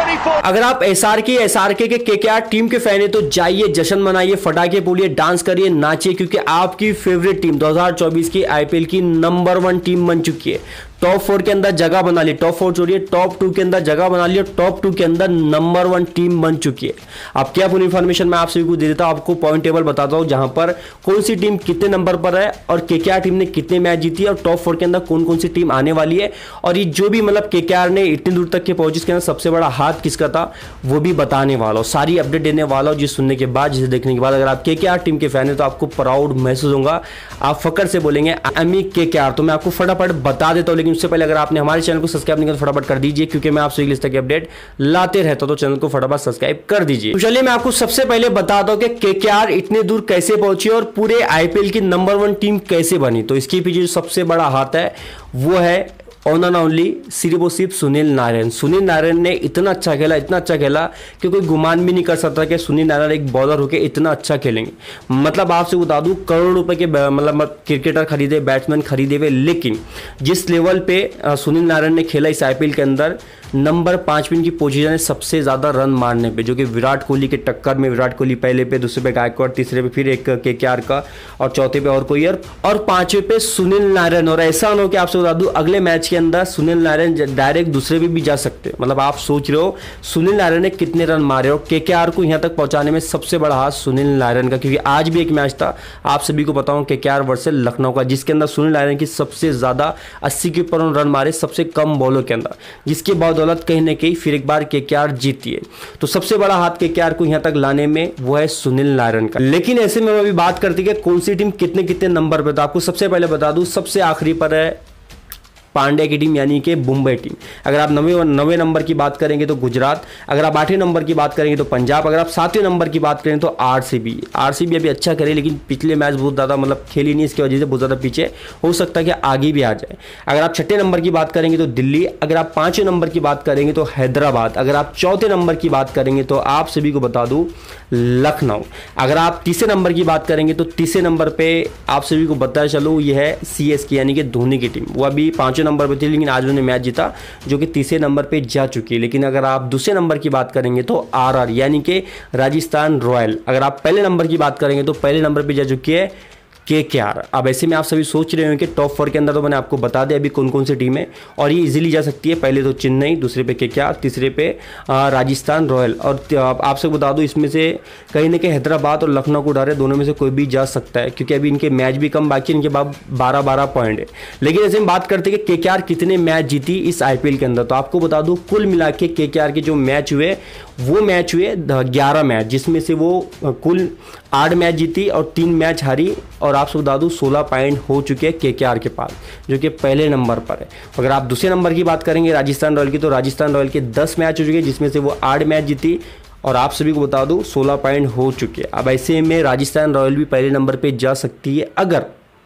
अगर आप एसआरके के केकेआर टीम के फैन है तो जाइए, जश्न मनाइए, फटाके फोड़िए, डांस करिए, नाचिए, क्योंकि आपकी फेवरेट टीम 2024 की आईपीएल की नंबर 1 टीम बन चुकी है। टॉप 4 के अंदर जगह बना ली, टॉप 4 छोड़िए, टॉप 2 के अंदर जगह बना ली और टॉप 2 के अंदर नंबर 1 टीम बन चुकी है। अब क्या पूरी इन्फॉर्मेशन मैं आप सभी को दे देता हूं, आपको पॉइंट टेबल बताता हूं जहां पर कौन सी टीम कितने नंबर पर है और केकेआर टीम ने कितने मैच जीती है और टॉप 4 के अंदर कौन कौन सी टीम आने वाली है। और ये जो भी मतलब केकेआर ने इतनी दूर तक के पहुंची, इसके अंदर सबसे बड़ा हाथ किसका था वो भी बताने वाला हूं, सारी अपडेट देने वाला हूं। जिस सुनने के बाद, जिसे देखने के बाद अगर आप केकेआर टीम के फैन है तो आपको प्राउड महसूस होगा, आप फकर से बोलेंगे अमी केकेआर। तो मैं आपको फटाफट बता देता हूं, लेकिन उससे पहले अगर आपने हमारे चैनल को सब्सक्राइब नहीं किया तो फटाफट कर दीजिए, क्योंकि मैं आपसे इस तरह की अपडेट लाते रहता हूं, तो चैनल को फटाफट सब्सक्राइब कर दीजिए। तो चलिए मैं आपको सबसे पहले बता दूं कि केकेआर इतने दूर कैसे पहुंची और पूरे आईपीएल की नंबर 1 टीम कैसे बनी। तो इसके पीछे जो सबसे बड़ा हाथ है वो है ऑन एंड ओनली सिर्फ और सिर्फ सुनील नारायण। सुनील नारायण ने इतना अच्छा खेला कि कोई गुमान भी नहीं कर सकता कि सुनील नारायण एक बॉलर होकर इतना अच्छा खेलेंगे। मतलब आपसे बता दूं, करोड़ों रुपए के मतलब क्रिकेटर खरीदे, बैट्समैन खरीदे हुए, लेकिन जिस लेवल पे सुनील नारायण ने खेला इस आईपीएल के अंदर, नंबर 5 पे इनकी पोजीशन है सबसे ज्यादा रन मारने पे, जो कि विराट कोहली के टक्कर में, विराट कोहली पहले पे, दूसरे पे गायकवाड़, तीसरे पे फिर एक केकेआर का और चौथे पे और कोई और 5वें पे सुनील नारायण। और ऐसा ना हो कि आपसे बता दूं अगले मैच के अंदर सुनील नारायण डायरेक्ट दूसरे पे भी जा सकते हैं। मतलब आप सोच रहे हो सुनील नारायण ने कितने रन मारे और केकेआर को यहां तक पहुंचाने में सबसे बड़ा हाथ सुनील नारायण का, क्योंकि आज भी एक मैच था, आप सभी को बताऊं, केकेआर वर्सेस लखनऊ का, जिसके अंदर सुनील नारायण की सबसे ज्यादा 80 के ऊपर रन मारे सबसे कम बॉलों के अंदर, जिसके बदौलत कहीं ना कहीं फिर एक बार केकेआर जीती है। तो सबसे बड़ा हाथ केकेआर को यहां तक लाने में वो है सुनील नारायण का। लेकिन ऐसे में अभी बात करते हैं कौन सी टीम कितने कितने नंबर पे, तो आपको सबसे पहले बता दूं सबसे आखिरी पर है पांड्या की टीम, यानी कि मुंबई टीम। अगर आप 9वें नंबर की बात करेंगे तो गुजरात, अगर आप 8वें नंबर की बात करेंगे तो पंजाब, अगर आप 7वें नंबर की बात करें तो आरसीबी अभी अच्छा करे, लेकिन पिछले मैच बहुत ज़्यादा मतलब खेली नहीं, इसकी वजह से बहुत ज़्यादा पीछे, हो सकता है कि आगे भी आ जाए। अगर आप 6ठे नंबर की बात करेंगे तो दिल्ली, अगर आप 5वें नंबर की बात करेंगे तो हैदराबाद, अगर आप 4थे नंबर की बात करेंगे तो आप सभी को बता दूं लखनऊ, अगर आप 3रे नंबर की बात करेंगे तो 3रे नंबर पे आप सभी को बताया चलो ये है सीएसके, यानी कि धोनी की टीम। वो अभी 5वें नंबर पे थी, लेकिन आज उन्होंने मैच जीता, जो कि 3रे नंबर पे जा चुकी है। लेकिन अगर आप दूसरे नंबर की बात करेंगे तो आरआर, यानी कि राजस्थान रॉयल। अगर आप पहले नंबर की बात करेंगे तो पहले नंबर पे जा चुकी है केकेआर। अब ऐसे में आप सभी सोच रहे हो कि टॉप 4 के अंदर तो मैंने आपको बता दिया अभी कौन कौन सी टीम है, और ये इजीली जा सकती है। पहले तो चेन्नई, दूसरे पे केकेआर, तीसरे पे राजस्थान रॉयल, और आपसे बता दूं इसमें से कहीं ना कहीं हैदराबाद और लखनऊ को उठा रहे, दोनों में से कोई भी जा सकता है, क्योंकि अभी इनके मैच भी कम बाकी, इनके बाद 12-12 पॉइंट है। लेकिन ऐसे में बात करते हैं कि केकेआर कितने मैच जीती इस आईपीएल के अंदर, तो आपको बता दूं कुल मिला के केकेआर के जो मैच हुए वो मैच हुए 11 मैच, जिसमें से वो कुल 8 मैच जीती और 3 मैच हारी, और आपसे बता दूं 16 पॉइंट हो चुके हैं केकेआर के पास, जो कि पहले नंबर पर है। अगर आप दूसरे नंबर की बात करेंगे राजस्थान रॉयल की, तो राजस्थान रॉयल के 10 मैच हो चुके हैं, जिसमें से वो 8 मैच जीती और आप सभी को बता दूं 16 पॉइंट हो चुके हैं। अब ऐसे में राजस्थान रॉयल भी पहले नंबर पर जा सकती है अगर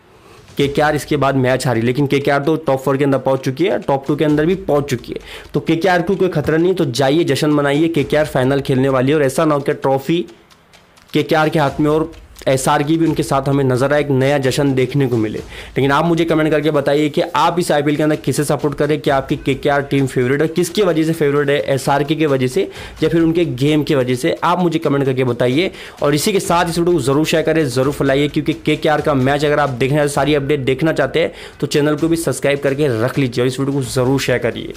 केकेआर इसके बाद मैच हारी, लेकिन केकेआर तो टॉप 4 के अंदर पहुंच चुकी है, टॉप 2 के अंदर भी पहुंच चुकी है, तो केकेआर को कोई खतरा नहीं। तो जाइए, जश्न मनाइए, केकेआर फाइनल खेलने वाली है, और ऐसा ना हो कि ट्रॉफी केकेआर के हाथ में और एसआर की भी उनके साथ हमें नजर आए, एक नया जश्न देखने को मिले। लेकिन आप मुझे कमेंट करके बताइए कि आप इस आईपीएल के अंदर किसे सपोर्ट करें, कि आपकी केकेआर टीम फेवरेट है, किसकी वजह से फेवरेट है, एसआरके की वजह से या फिर उनके गेम की वजह से, आप मुझे कमेंट करके बताइए। और इसी के साथ इस वीडियो को जरूर शेयर करें, जरूर फैलाइए, क्योंकि केकेआर का मैच अगर आप देखना सारी अपडेट देखना चाहते हैं तो चैनल को भी सब्सक्राइब करके रख लीजिए और इस वीडियो को जरूर शेयर करिए।